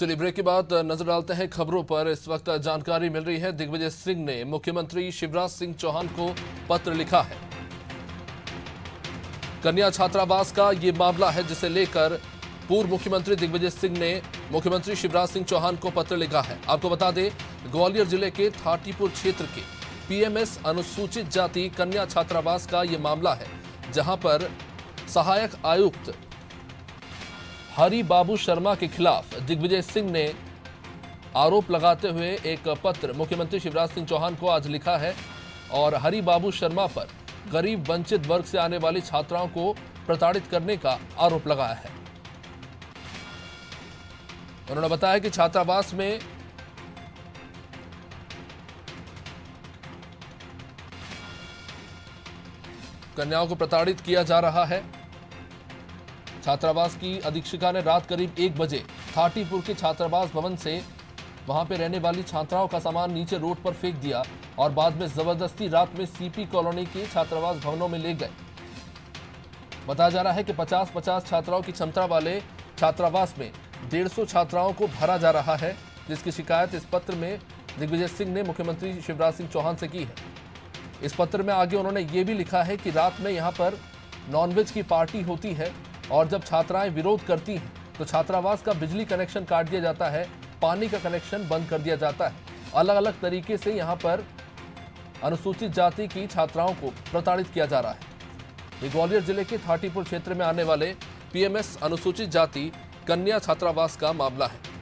चलिए ब्रेक के बाद नजर डालते हैं खबरों पर। इस वक्त जानकारी मिल रही है दिग्विजय सिंह ने मुख्यमंत्री शिवराज सिंह चौहान को पत्र लिखा है। कन्या छात्रावास का ये मामला है जिसे लेकर पूर्व मुख्यमंत्री दिग्विजय सिंह ने मुख्यमंत्री शिवराज सिंह चौहान को पत्र लिखा है। आपको बता दें, ग्वालियर जिले के थाटीपुर क्षेत्र के पीएमएस अनुसूचित जाति कन्या छात्रावास का ये मामला है, जहां पर सहायक आयुक्त हरि बाबू शर्मा के खिलाफ दिग्विजय सिंह ने आरोप लगाते हुए एक पत्र मुख्यमंत्री शिवराज सिंह चौहान को आज लिखा है और हरि बाबू शर्मा पर गरीब वंचित वर्ग से आने वाली छात्राओं को प्रताड़ित करने का आरोप लगाया है। उन्होंने बताया कि छात्रावास में कन्याओं को प्रताड़ित किया जा रहा है। छात्रावास की अधीक्षिका ने रात करीब 1 बजे थाटीपुर के छात्रावास भवन से वहां पे रहने वाली छात्राओं का सामान नीचे रोड पर फेंक दिया और बाद में जबरदस्ती रात में सीपी कॉलोनी के छात्रावास भवनों में ले गए। बताया जा रहा है कि 50-50 छात्राओं की क्षमता वाले छात्रावास में 150 छात्राओं को भरा जा रहा है, जिसकी शिकायत इस पत्र में दिग्विजय सिंह ने मुख्यमंत्री शिवराज सिंह चौहान से की है। इस पत्र में आगे उन्होंने ये भी लिखा है कि रात में यहाँ पर नॉनवेज की पार्टी होती है और जब छात्राएं विरोध करती हैं तो छात्रावास का बिजली कनेक्शन काट दिया जाता है, पानी का कनेक्शन बंद कर दिया जाता है। अलग अलग तरीके से यहाँ पर अनुसूचित जाति की छात्राओं को प्रताड़ित किया जा रहा है। ये ग्वालियर जिले के थाटीपुर क्षेत्र में आने वाले पीएमएस अनुसूचित जाति कन्या छात्रावास का मामला है।